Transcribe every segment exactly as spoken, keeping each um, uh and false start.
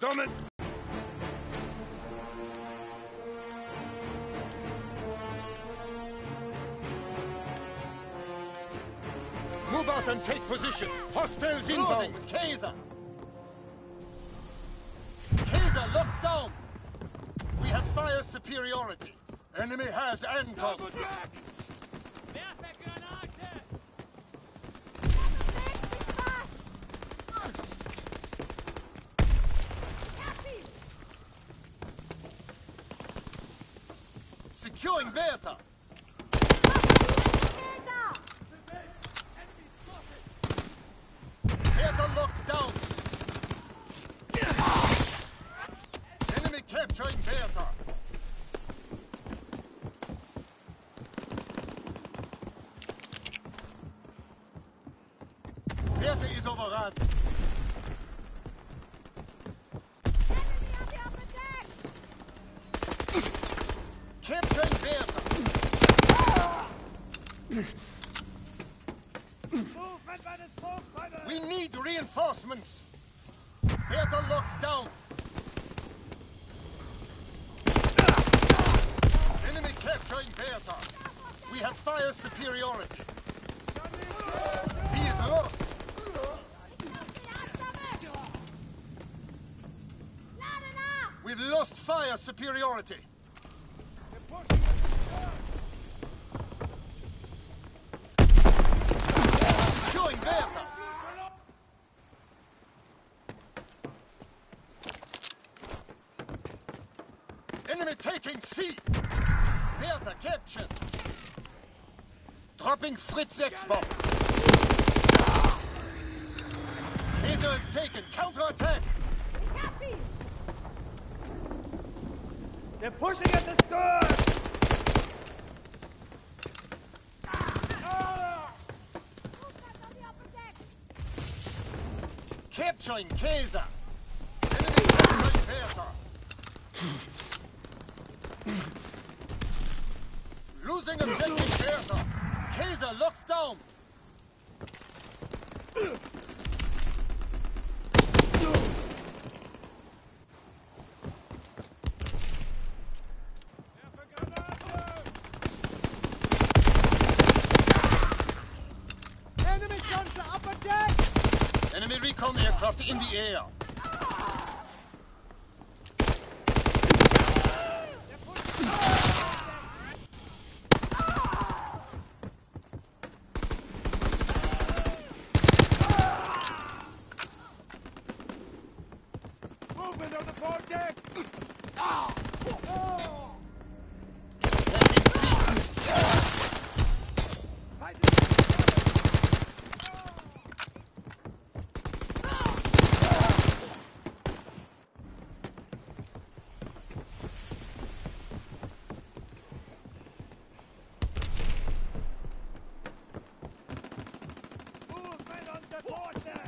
Stomach! Move out and take position. Hostiles inbound with Kaiser. Kaiser locked down. We have fire superiority. Enemy has Anton. Securing Bertha. Bertha locked down. Enemy capturing Bertha. Bertha is overrun. Capturing Bertha. We need reinforcements. Bertha locked down. Enemy capturing Bertha. We have fire superiority. He is lost. We've lost fire superiority. Killing Bertha. Enemy taking C. Bertha captured. Dropping Fritz X-bomb. Peter is taken. Counter-attack. They're pushing at the skirt! Capturing Kaiser. Enemy capturing Bertha. Losing objective Bertha. Kaiser locked down. Enemy guns are upper deck! Enemy recon aircraft in the air. Movement on the board deck! Movement on the board deck!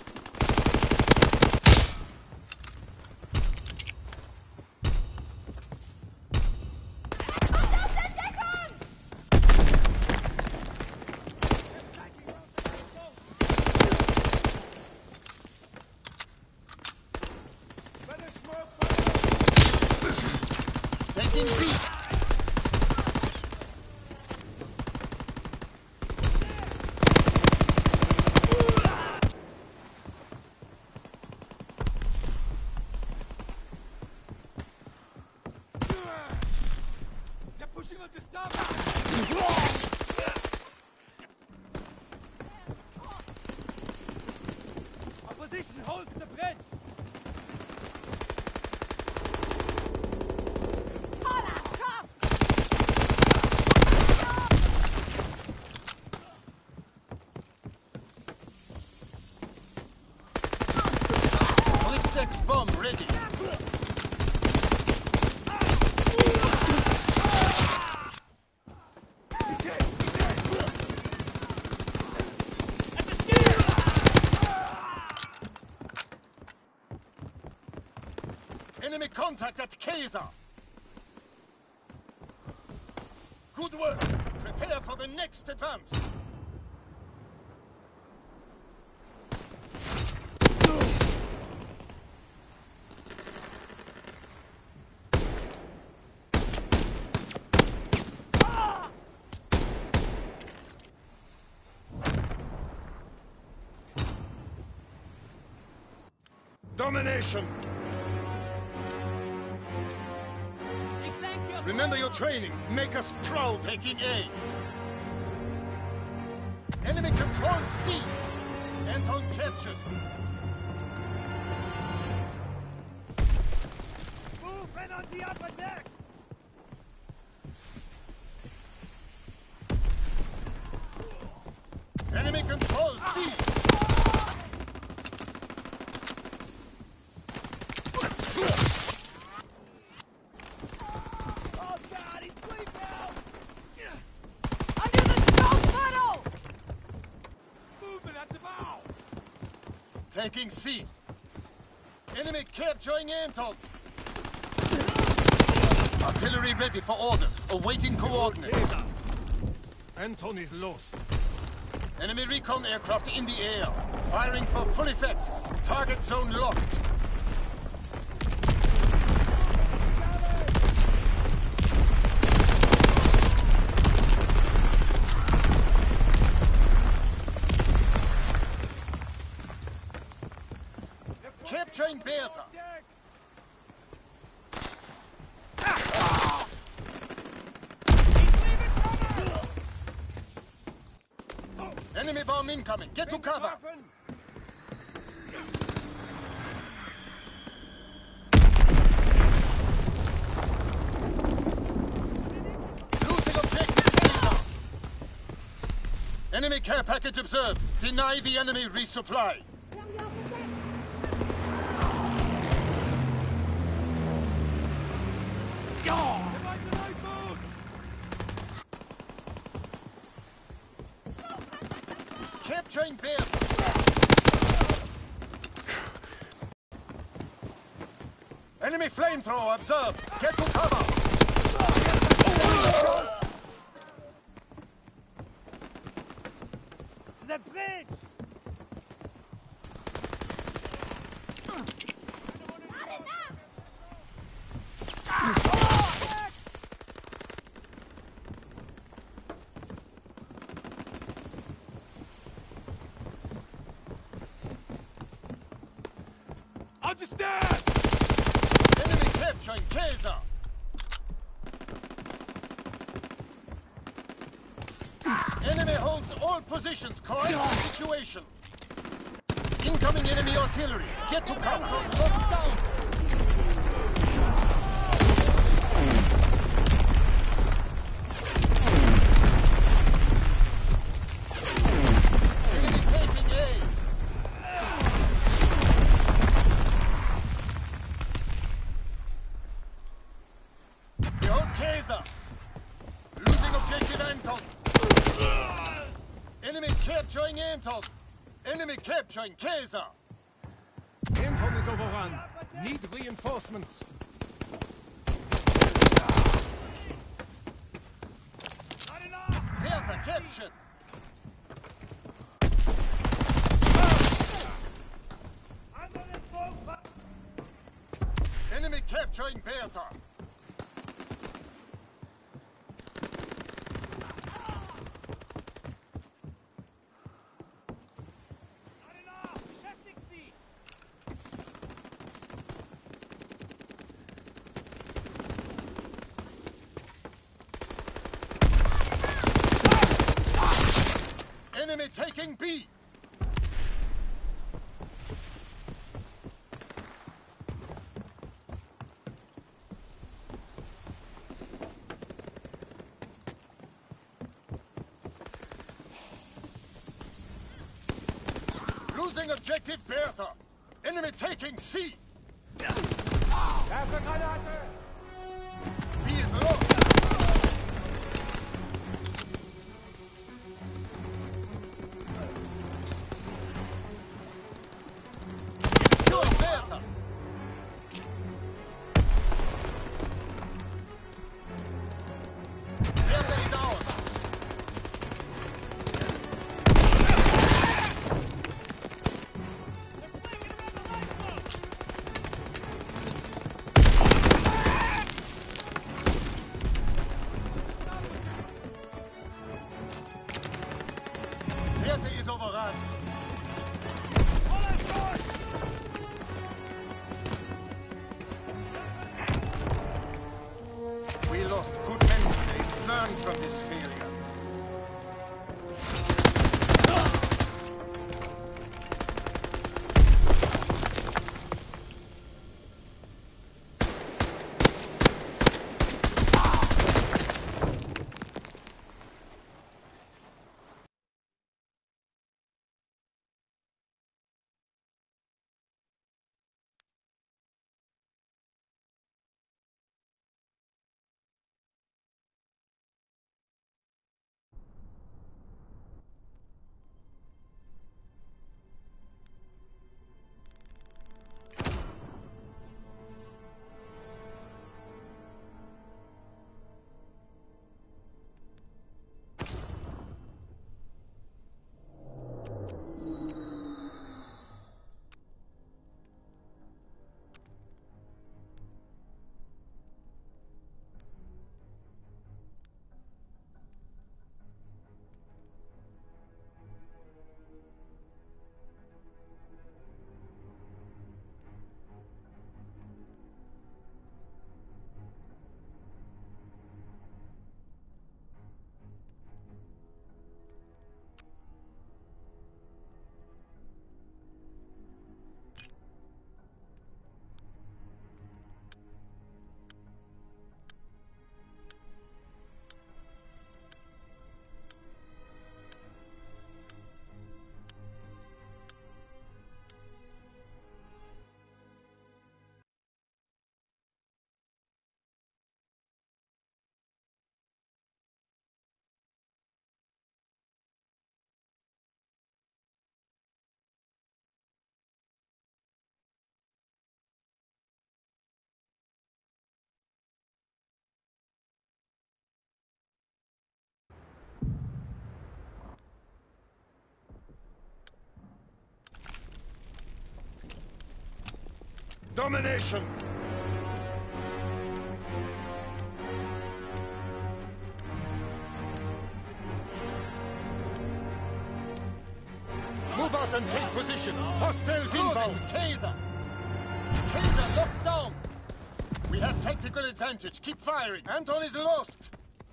Taking B. They're pushing on the stop! Opposition holds the bridge! X bomb ready. Enemy contact at Kaiser. Good work. Prepare for the next advance. Domination! Remember your training. Make us proud. Taking A. Enemy control C. Anton captured. Movement on the upper deck! Enemy controls D. Oh God, he's bleeding out! Under the smoke tunnel! Movement at the bow! Taking C. Enemy capturing Anton. Artillery ready for orders. Awaiting coordinates. Anton is lost. Enemy recon aircraft in the air. Firing for full effect. Target zone locked. Capturing Bertha. Enemy bomb incoming. Get to cover. Losing objective. Enemy care package observed. Deny the enemy resupply. Capturing Bear. Enemy flamethrower observed. Get to cover. The bridge! Not enough! Understand! Enemy capturing Kaiser. Enemy holds all positions. Correct the situation. Incoming enemy artillery. Get to cover. Locked down. Enemy taking A. We hold Kaiser. Losing objective Anton. Enemy capturing Anton. Enemy capturing Kaiser. Anton is overrun. Need reinforcements. Not enough! Bertha captured. Under the smoke! but- Enemy capturing Bertha. Not enough! Beschäftigt sie! Enemy taking B. Losing objective Bertha. Enemy taking C. Werfe Granate! B is lost. Kill Bertha. Bertha is ours. Bertha is overrun. Voller Schuss! learn from this failure. Domination! Move out and take position. Hostiles inbound. Kaiser! Kaiser locked down! We have tactical advantage. Keep firing. Anton is lost!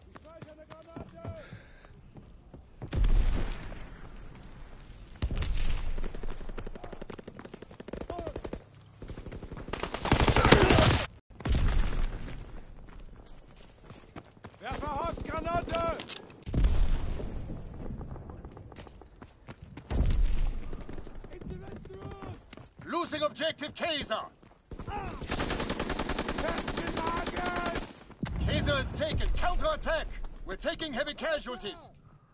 Losing objective Kaiser! Kaiser is taken! Counter-attack! We're taking heavy casualties!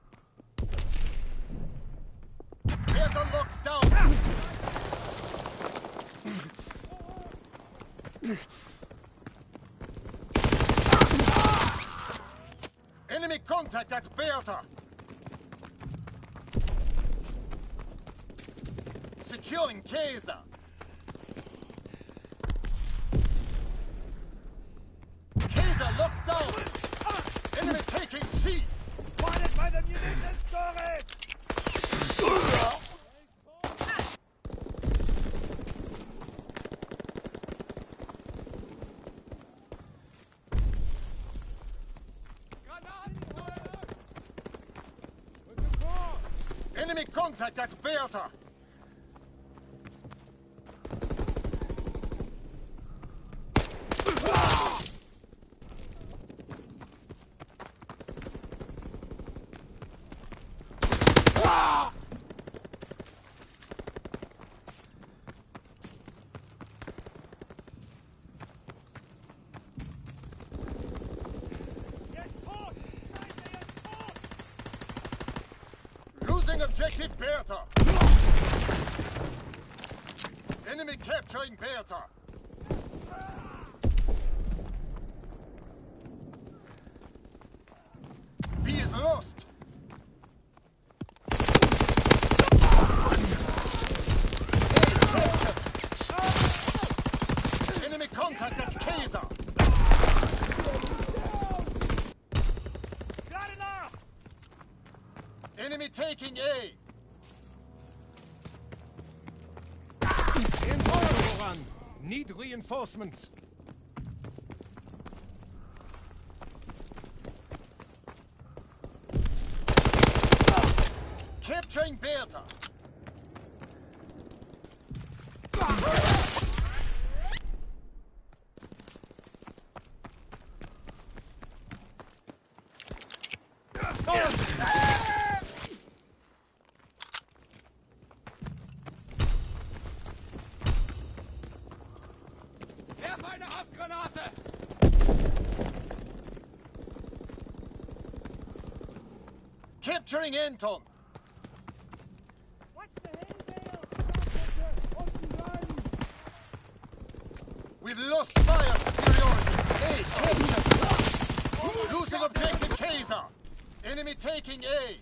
Bertha locked down! Enemy contact at Bertha! Securing Kaiser! Kaiser locked down! Enemy taking C! Spotted by the munition storage! Enemy contact at Bertha! Losing objective Bertha! Enemy capturing Bertha! B is lost! Enemy contact at Kaiser! Got enough! Enemy taking A! In Voran! Need reinforcements! Capturing Bertha. Werf eine Handgranate! Capturing Anton. Watch the hay bale! Unten bleiben! We've lost fire superiority. A captured. Losing objective Kaiser. Enemy taking A.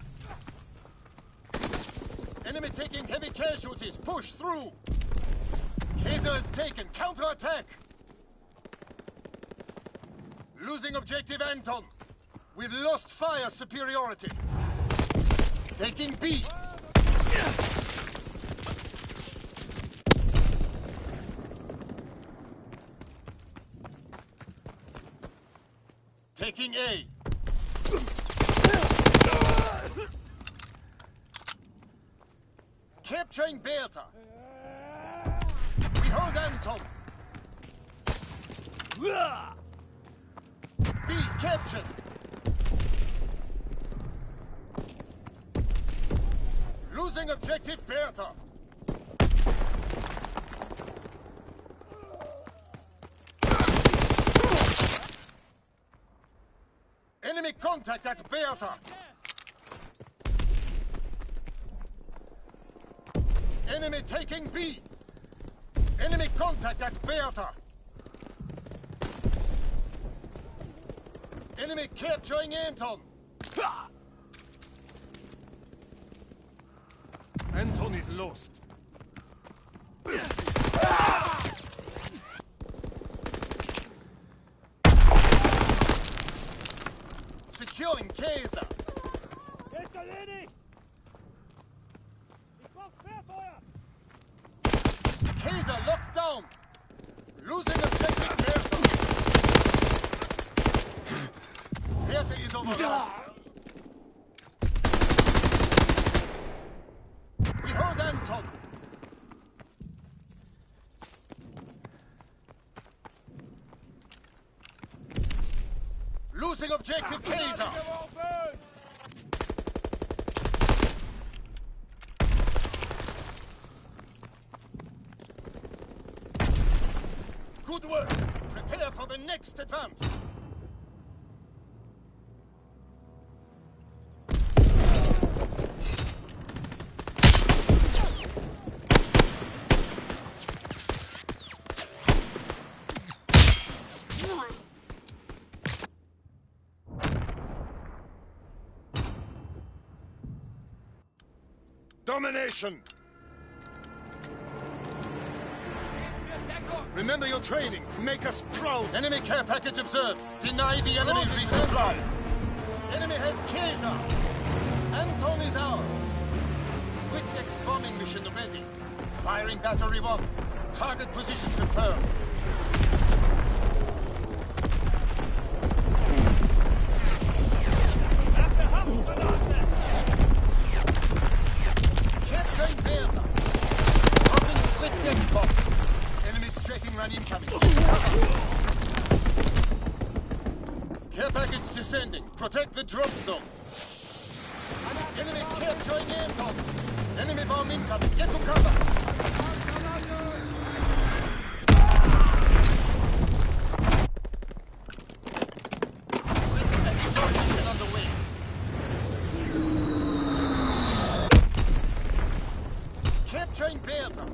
Enemy taking heavy casualties. Push through. Kaiser is taken. Counterattack. Losing objective Anton. We've lost fire superiority. Taking B. Taking A. Capturing Bertha. We hold Anton. B captured. Losing objective Bertha. Enemy contact at Bertha. Enemy taking B. Enemy contact at Bertha. Enemy capturing Anton. Anton is lost. Securing Kaiser. Ist erledigt! Ich brauch Querfeuer! Kaiser locked down. Losing objective Bertha. Bertha is overrun. We hold Anton. Losing objective Kaiser. Good work. Prepare for the next advance. Domination! Remember your training. Make us proud. Enemy care package observed. Deny the enemy's resupply. Enemy has Kaiser. Anton is ours. Fritz X bombing mission ready. Firing battery one. Target position confirmed. Capturing Bertha. Dropping Fritz X bomb. Enemy strafing run incoming. Care package descending. Protect the drop zone. Enemy capturing Anton. Enemy bomb incoming. Get to cover. Fritz X mission underway. Capturing Bertha.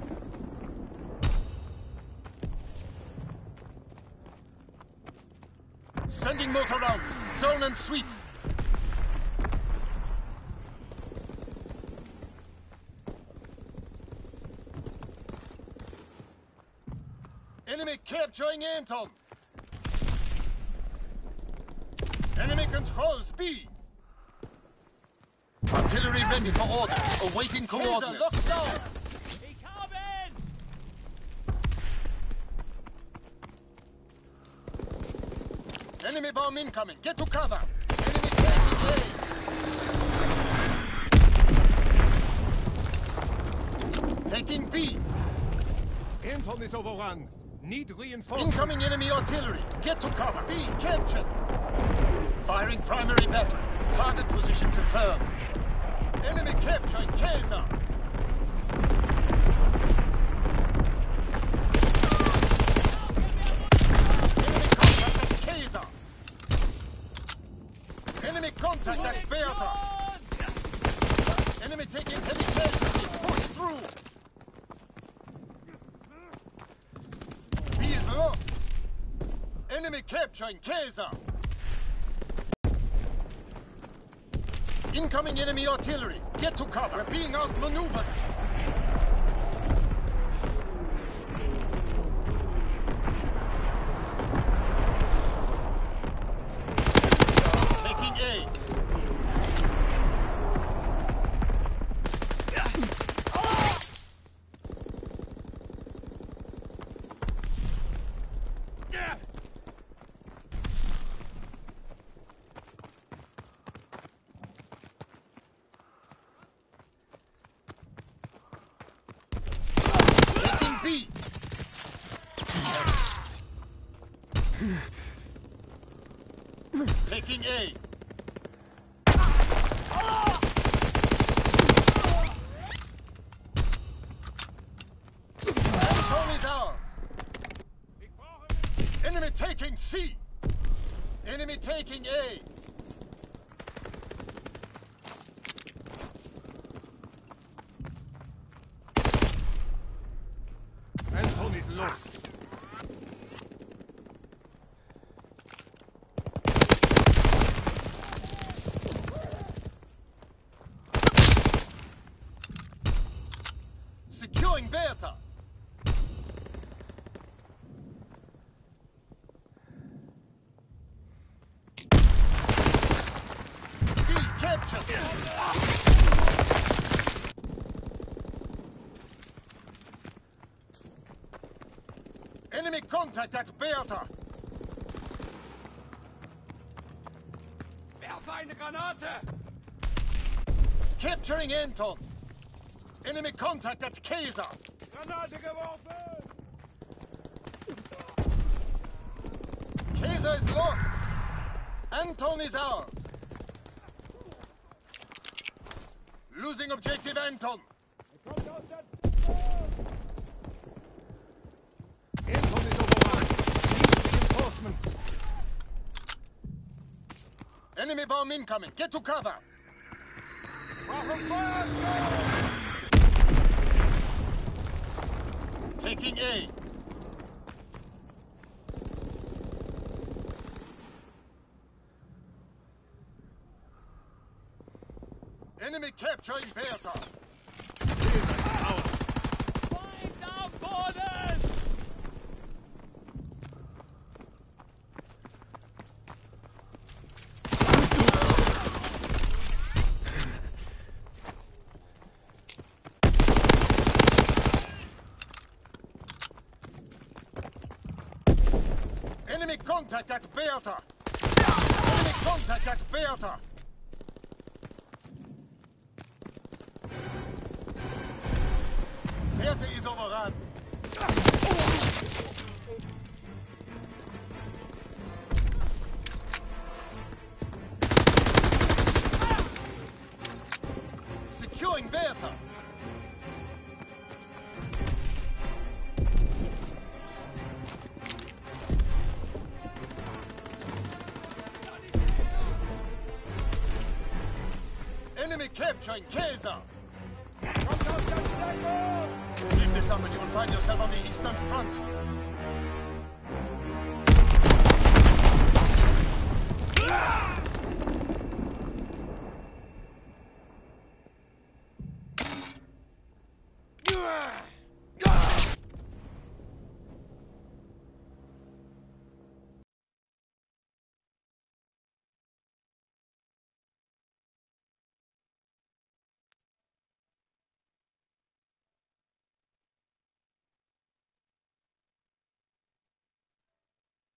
Sending motor rounds. Zone and sweep. Enemy capturing Anton. Enemy controls B. Artillery ready for orders. Awaiting coordinates. Locked down. Enemy bomb incoming. Get to cover. Enemy taking A. Taking B. Anton is overrun. Need reinforcements. Incoming enemy artillery. Get to cover. B captured. Firing primary battery. Target position confirmed. Enemy capturing Kaiser. Enemy contact at Bertha! Enemy taking heavy casualties! Push through! B is lost! Enemy capturing Kaiser! Incoming enemy artillery! Get to cover! We're being outmaneuvered! Taking A! B. Taking A. Anton is ours. Enemy taking C. Enemy taking A. Anton is lost. Securing Bertha. B captured. Enemy contact at Bertha. Werfe eine Granate! Capturing Anton. Enemy contact at Kaiser. Granate geworfen! Kaiser is lost. Anton is ours. Losing objective Anton. Anton is overrun. Need reinforcements. Enemy bomb incoming. Get to cover. Brauchen Feuerschutz! Taking A. Enemy capturing Bertha. Feind am Boden! Enemy contact at Bertha. Enemy contact at Bertha. Bertha is overrun. Securing Bertha. Enemy capturing Kaiser. Leave this up and you will find yourself on the Eastern Front.